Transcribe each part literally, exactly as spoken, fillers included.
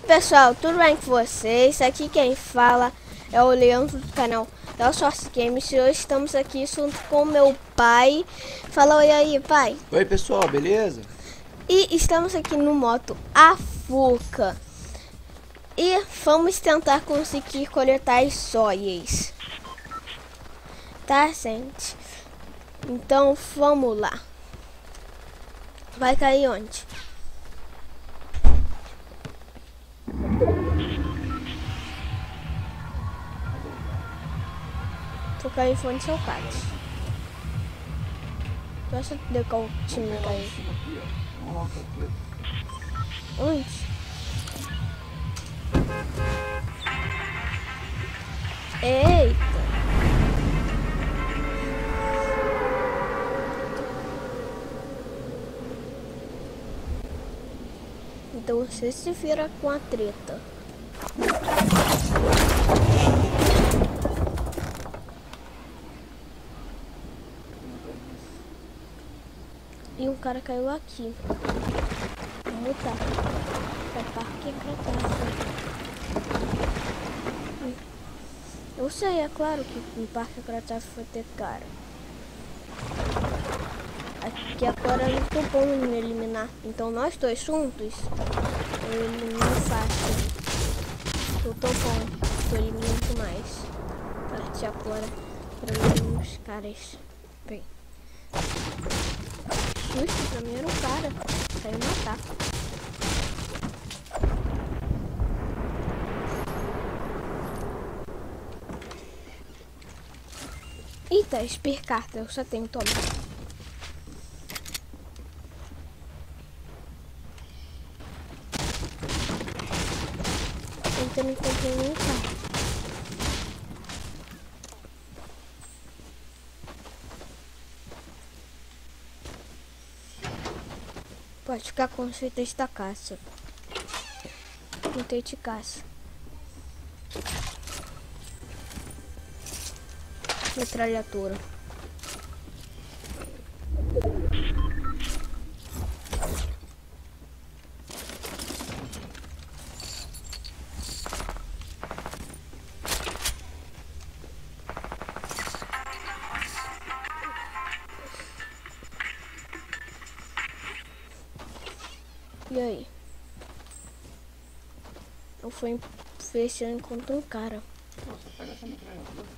Pessoal, tudo bem com vocês? Aqui quem fala é o Leandro do canal da Source Games. E hoje estamos aqui junto com meu pai. Fala oi aí, pai. Oi pessoal, beleza? E estamos aqui no moto Afuca. E vamos tentar conseguir coletar as joias. Tá, gente? Então vamos lá. Vai cair onde? Vou cair fone seu cara. Deixa eu ver qual time cair. Onde? Eita! Então você se vira com a treta. E um cara caiu aqui. Vamos botar. Vai parque acrotado. Eu sei, é claro que no parque acrotado vai ter cara. Aqui agora eu não tô bom em eliminar. Então nós dois juntos, eu elimino fácil. Eu tô bom, tô eliminando mais. Partir agora para eliminar os caras. Bem. Susto, pra mim era um cara. Saiu matar. Eita, spear carta, eu só tenho, toma. Eu não encontrei nenhum carro. Pode ficar com os itens da caça. Item de caça. Metralhadora. E aí? Eu fui ver se eu encontro um cara. Nossa, pega essa metralhadora.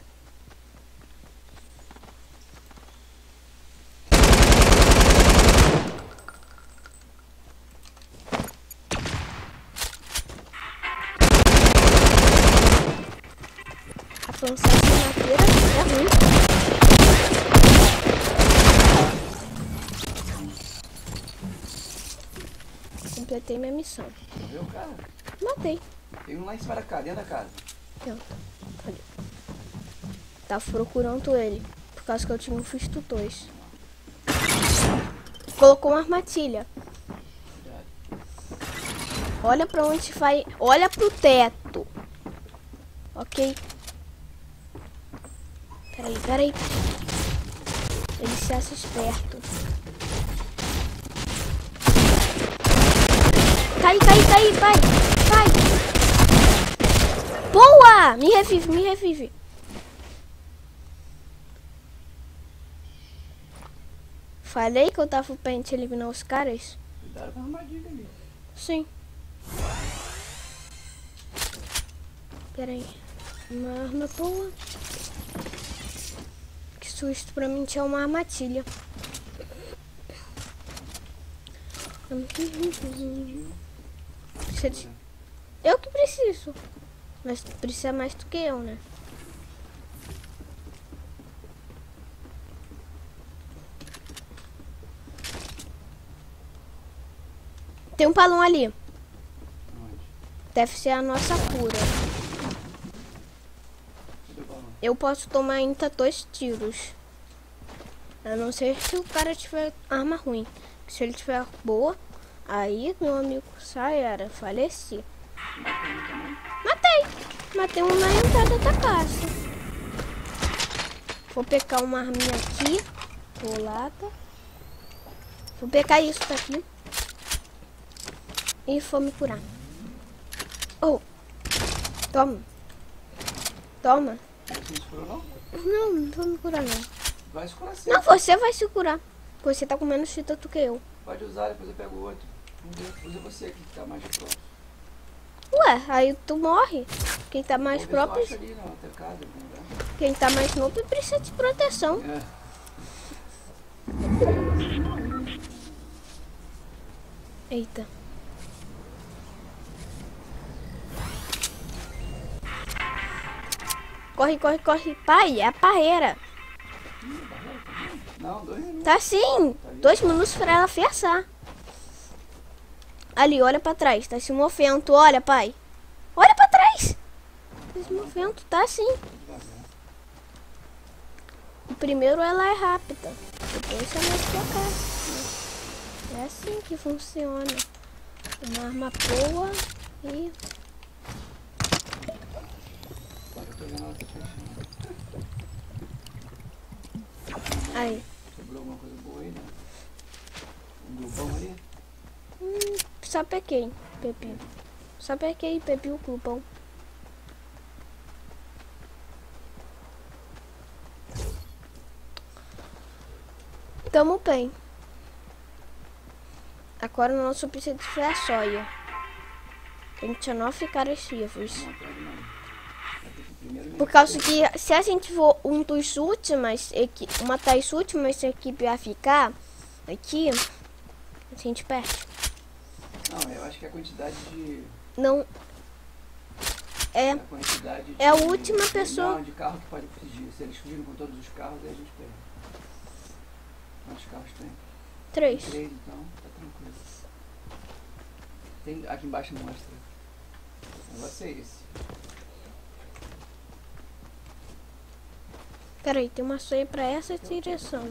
Avançar essa madeira é ruim. Completei minha missão. Você viu o cara? Matei. Tem um lá em cima da casa, dentro da casa. Não, ali. Tá procurando ele. Por causa que eu tinha um Fisto dois. Colocou uma armadilha. Olha pra onde vai. Olha pro teto. Ok. Peraí, peraí. Ele se acha esperto. Cai, cai, cai, vai. Vai. Boa! Me revive, me revive. Falei que eu tava pra gente eliminar os caras? Cuidado com a armadilha ali. Sim. Pera aí. Uma arma boa. Que susto, pra mim tinha uma armadilha. Eu que preciso. Mas tu precisa mais do que eu, né? Tem um balão ali. Onde? Deve ser a nossa cura. Cadê o balão? Eu posso tomar ainda dois tiros. A não ser se o cara tiver arma ruim. Se ele tiver boa, aí meu amigo sai, era faleci. Matei! Matei um na entrada da casa. Vou pegar uma arminha aqui. Rolada. Vou pegar isso daqui. E vou me curar. Oh. Toma. Toma. Você não se curou, não? Não, não vou me curar não. Vai se curar sim. Não, você vai se curar. Você tá com menos fita do que eu. Pode usar, depois eu pego o outro. Vamos ver. Usa você aqui que tá mais próximo. Ué, aí tu morre. Quem tá mais Vou ver se eu próprio. acho ali na outra casa, algum lugar. Quem tá mais novo precisa de proteção. É. Eita. Corre, corre, corre. Pai, é a parreira. Não, dois minutos. Tá sim. Dois minutos pra ela fechar. Ali, olha pra trás. Tá se movendo. Olha, pai. Olha pra trás. Tá se movendo. Tá sim. O primeiro ela é rápida. Depois ela é devagar. É assim que funciona. Uma arma boa e... Agora eu tô vendo ela tá fechando. Aí. Sobrou alguma coisa boa aí, né? Um glupão ali? Hum, só pequei, Pepinho. Só pequei, Pepinho, o glupão. Tamo bem. Agora o nosso objetivo é a soia. Tem dezenove caras vivos. Não, pega não. Vai ter que primeiro Por causa que se a gente for um dos últimos, equi- uma das últimas equipes a ficar aqui, a gente perde. Não, eu acho que a quantidade de... Não. É, A quantidade é a de- última de- pessoa. Não, de carro que pode fugir. Se eles fugirem com todos os carros, aí a gente pega. Quantos carros tem? três. Três, então, tá tranquilo. Tem, aqui embaixo mostra. O negócio é esse. Peraí, tem uma soia pra essa direção.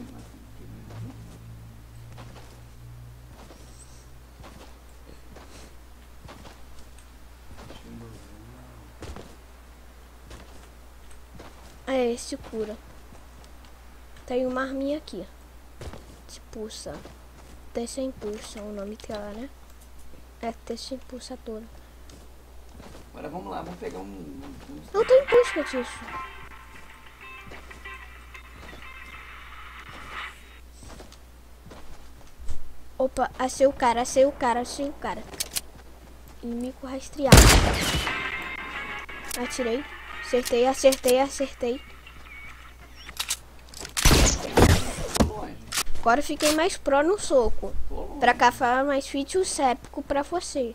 É, esse cura. Tem uma arminha aqui. Te pulsa. Teste impulsa, o nome dela, né? É, teste impulsadora. Agora vamos lá, vamos pegar um... um, um... Eu tô em busca disso. Opa, achei o cara, achei o cara, achei o cara. Inimigo rastreado. Atirei. Acertei, acertei, acertei. longe. Agora eu fiquei mais pro no soco. Tô longe. Pra cavar mais fítio séptico pra você.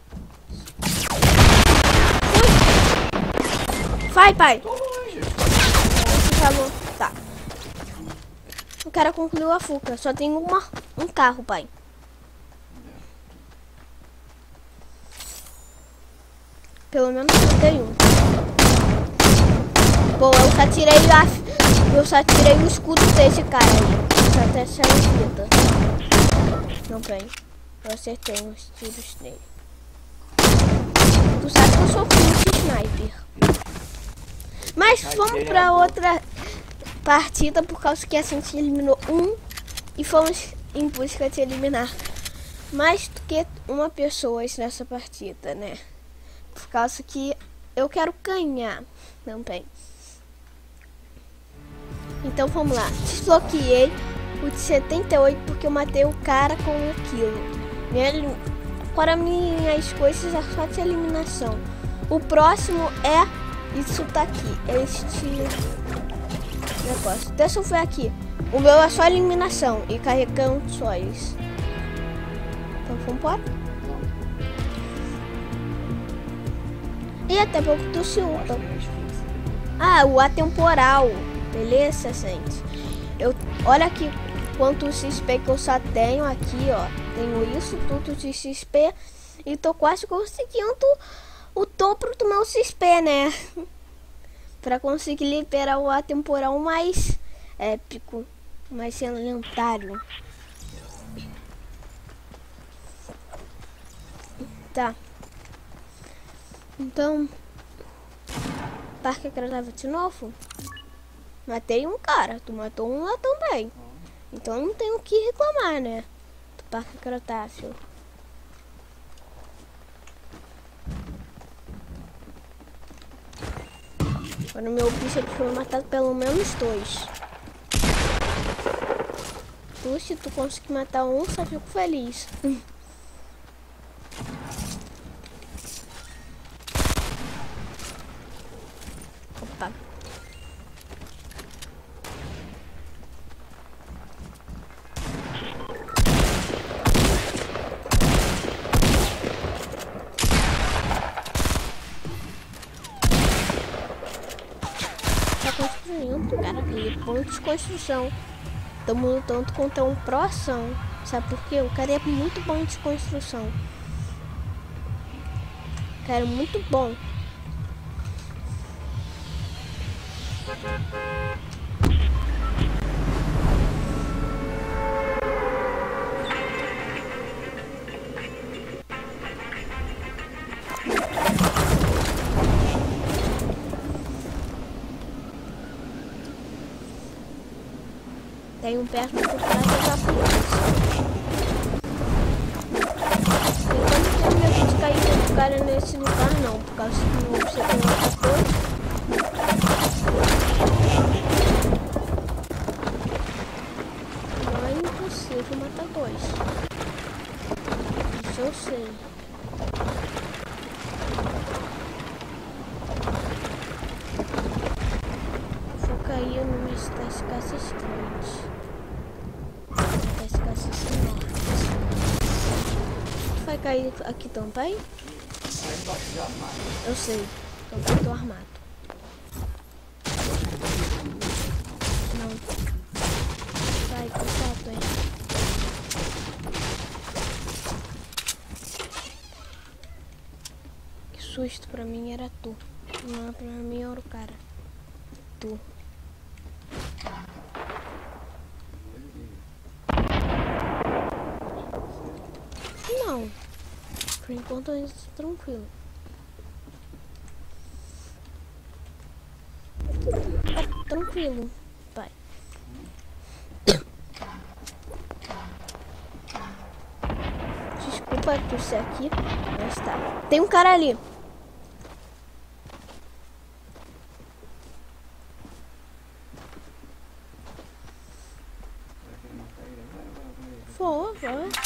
Fui. Vai, pai. Tô longe. Você falou. Tá. O cara concluiu a fuga. Só tem uma, um carro, pai. Pelo menos eu tenho um. Bom, eu só tirei a, eu só tirei o escudo desse cara aí. Só até sair vida. Não tem. Eu acertei uns tiros nele. Tu sabe que eu sou muito sniper. Mas vamos pra outra partida por causa que a gente eliminou um e fomos em busca de eliminar mais do que uma pessoa nessa partida, né? Por causa que eu quero ganhar também. Então vamos lá. Desbloqueei o de setenta e oito porque eu matei o cara com um quilo. Minha, para minhas coisas é só de eliminação. O próximo é isso daqui. Este negócio. Deixa eu ver aqui. O meu é só eliminação e carregando sóis. Então vamos embora. E até pouco tu se upa. Ah, o atemporal. Beleza, gente? Eu, olha aqui quanto X P que eu só tenho aqui, ó. Tenho isso tudo de X P. E tô quase conseguindo o dobro do meu X P, né? Pra conseguir liberar o atemporal mais épico. Mais lendário. Tá. Então, parque agradável de novo. Matei um cara, tu matou um lá também. Então não tenho o que reclamar, né? Do parque agradável. Agora meu objetivo foi matar pelo menos dois. Tu, se tu conseguir matar um, só fico feliz. Opa. Tá construindo, cara, aquele ponto de construção. Estamos lutando contra um pró-ação. Sabe por quê? O cara é muito bom de construção. O cara é muito bom. Tem um perto por trás da polícia. Eu não tenho medo de cair dentro do cara nesse lugar não, por causa que não você tem outra coisa. Não é impossível matar dois. Isso eu sei. Vou cair numa das casas grandes. Das casas enormes. Tu vai cair aqui também? Eu sei. Também tô armado. Não. Vai, cuidado aí. Que susto, pra mim era tu. Não, pra mim era o cara. Tu. Não. Por enquanto eu estou tranquilo. Tá tranquilo, pai. Desculpa por ser aqui, mas tá. Tem um cara ali. Vou, vou. Vou.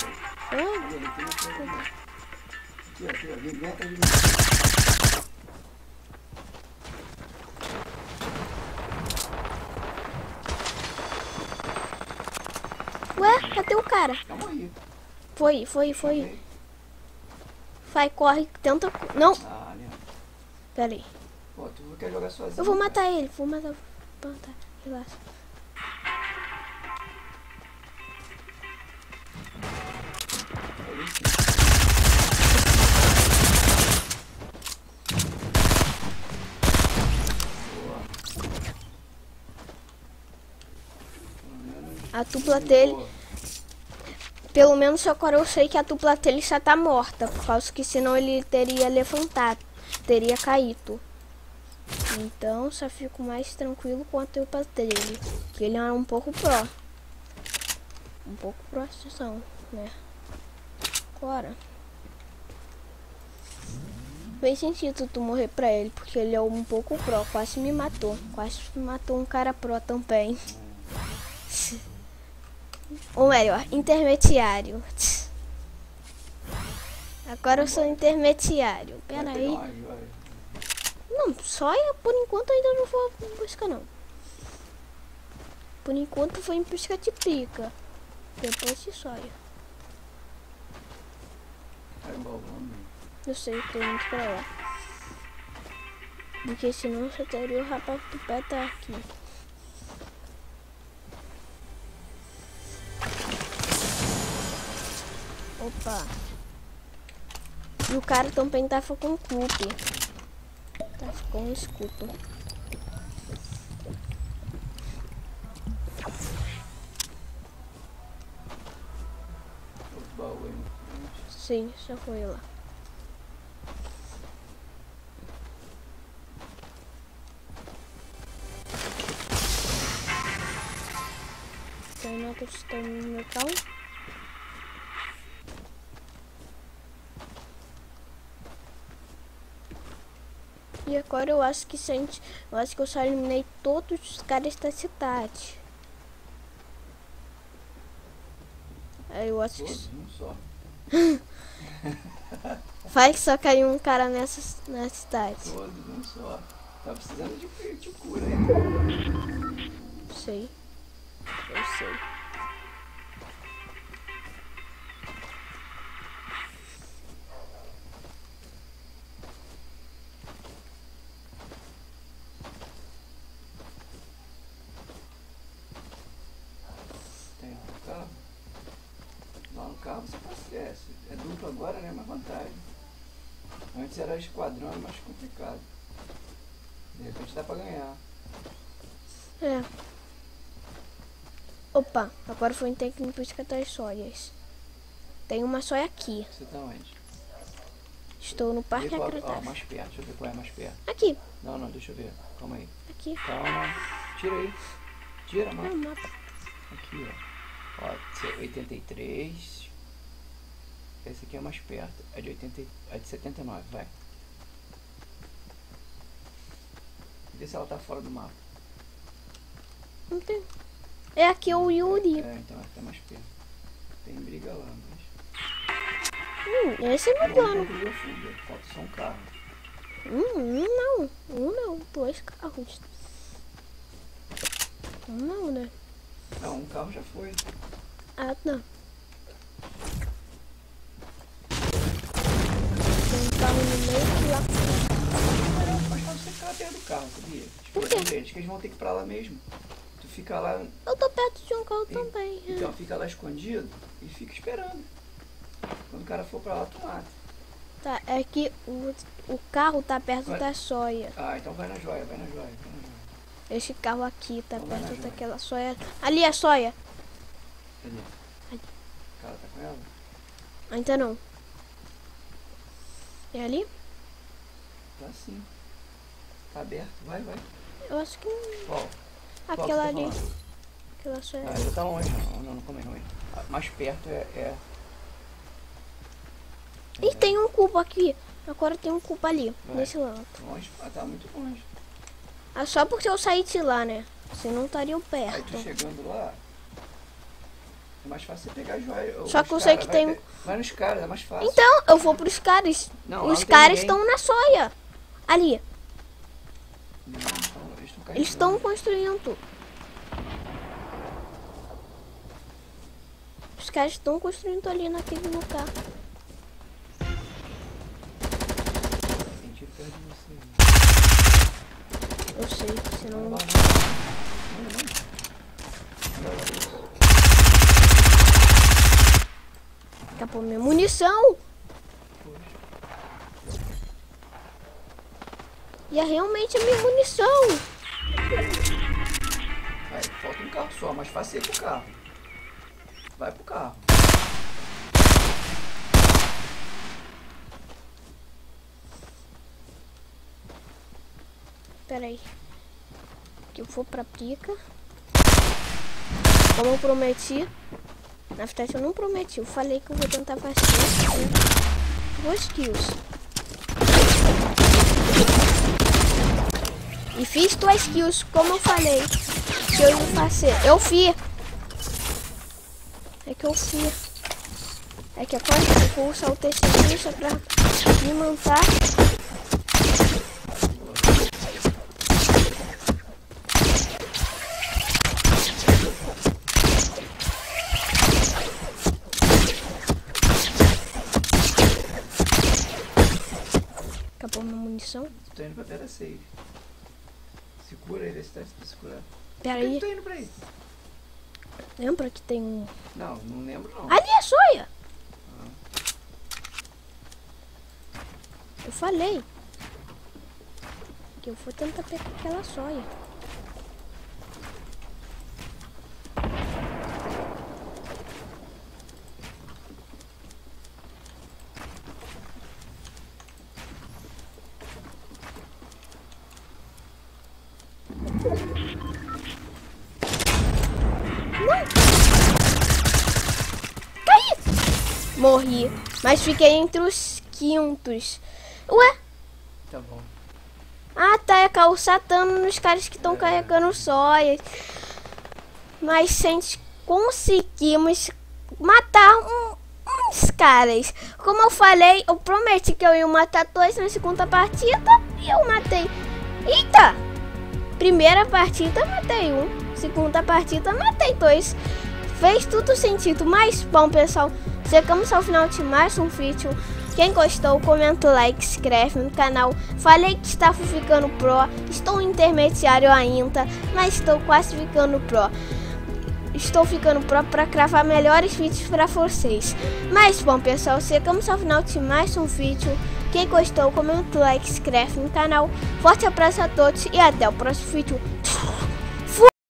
Aqui, aqui, ó. Vem atrás de mim. Ué, cadê o cara? Calma aí. Foi, foi, foi. Vai, corre, tenta... Não. Ah, né? Pera aí. Pô, tu quer jogar sozinho? Eu vou matar ele, vou matar... Vou matar, relaxa. A dupla dele... Pelo menos agora eu sei que a dupla dele já tá morta. Por causa que senão ele teria levantado. Teria caído. Então só fico mais tranquilo com a dupla dele. Porque ele é um pouco pró. Um pouco pró situação, né? Agora. Fez sentido tu morrer pra ele. Porque ele é um pouco pró. Quase me matou. Quase me matou um cara pró também. Ou melhor, intermediário. Agora eu sou intermediário. Pera aí. Não, só eu, por enquanto ainda não vou buscar não. Por enquanto foi em busca de pica. Depois de sóia. Eu sei que tô indo pra lá. Porque senão só teria o rapaz do pé tá aqui. Opa. E o cara também tava com clube. Tava com um escudo. Sim, já foi lá. Tem outros estão no metal. E agora eu acho que se a gente, eu acho que eu só eliminei todos os caras da cidade. Aí eu acho Todos, que um só. vai que só caiu um cara nessa, nessa cidade. Todos, um só. Tá precisando de, de cura aí. Sei. Eu sei. Tem outro carro. Lá no carro você passa. É, é duplo agora, né? Mais vantagem. Antes era esquadrão, era mais complicado. De repente dá pra ganhar. É. Opa, agora foi um técnico buscar das soias. Tem uma soia aqui. Você tá onde? Estou no parque Vê qual- acreditável. ó, mais perto, deixa eu ver qual é mais perto. Aqui, Não, não, deixa eu ver. Calma aí. aqui. Calma. Tira aí. Tira, É mano. o mapa. Aqui, ó. Ó, oitenta e três. Esse aqui é mais perto. É de oitenta, é de setenta e nove, vai. Vê se ela tá fora do mapa. Não tem. É aqui o Yuri. É, então ela tá mais perto. Tem briga lá, mas. Hum, esse é meu plano. Concluiu a fuga. Falta só um carro. Hum, um não. Um não. Dois carros. Um não, né? Não, um carro já foi. Ah, não. Tem um carro no meio que lá. Mas mais fácil você ficar perto do carro, sabia? Por quê? Esperando eles, que eles vão ter que ir pra lá mesmo. Tu fica lá. Eu tô perto de um carro e- também. é. Então fica lá escondido e fica esperando. Quando o cara for pra lá, tu mata. Tá, é que o, o carro tá perto Vai. da soia. Ah, então vai na joia, vai na joia, vai na joia. Esse carro aqui tá Então vai na perto joia. daquela soia. Ali é a soia. Cadê? Ali. O cara tá com ela? Ainda não. É ali? Tá sim. Tá aberto, vai, vai. Eu acho que Qual? Qual que aquela você tá ali. falando? Aquela soia. Ah, ainda tá longe, não, não, não, calma aí, calma aí. Ah, mais perto é. é... E tem um cubo aqui. Agora tem um cubo ali, Vai. nesse lado. Longe? Ah, tá muito longe. Ah, só porque eu saí de lá, né? Vocês não estariam Aí perto. tu chegando lá, é mais fácil você pegar a joia. ou Só os que eu sei caras, que vai tem- pe- Vai nos caras, é mais fácil. Então, eu vou pros caras. Não, lá Os não tem caras ninguém. estão na soia. Ali. Não, eles estão- eles estão Eles estão carregando. construindo. Os caras estão construindo ali naquele lugar. Tem tiro perto de você. Eu sei, Vai senão. lá, vai. Não, não. Vai lá, isso. Acabou minha munição. Poxa. E é realmente a minha munição. Vai, falta um carro só, mais fácil ir pro carro. Vai pro carro. Pera aí. Que eu vou pra pica. Como eu prometi. Na verdade eu não prometi. Eu falei que eu vou tentar fazer né? duas kills. E fiz duas kills, como eu falei que eu ia fazer. Eu fiz. É que eu fiz. É que agora eu vou usar o testemunho pra me matar. Acabou minha munição. Tô indo pra pedra safe. Se cura aí, vê se tá se curar. Pera Por que aí. tu tá indo pra aí? Lembra que tem um... Não, não lembro não. Ali é soia! Eu falei que eu vou tentar pegar aquela soia. Não! Caí! Morri, mas fiquei entre os quintos. Ué? Tá bom. tacar o satano nos caras que estão é. carregando sóias. Mas se a gente conseguimos matar um, uns caras. Como eu falei, eu prometi que eu ia matar dois na segunda partida e eu matei. Eita! Primeira partida matei um, segunda partida matei dois. Fez tudo sentido, mas bom pessoal, chegamos ao final de mais um vídeo. Quem gostou, comenta o like, se inscreve no canal. Falei que estava ficando pro, estou intermediário ainda, mas estou quase ficando pro. Estou ficando pro para gravar melhores vídeos para vocês. Mas bom pessoal, chegamos ao final de mais um vídeo. Quem gostou, comenta o like, se inscreve no canal. Forte abraço a todos e até o próximo vídeo.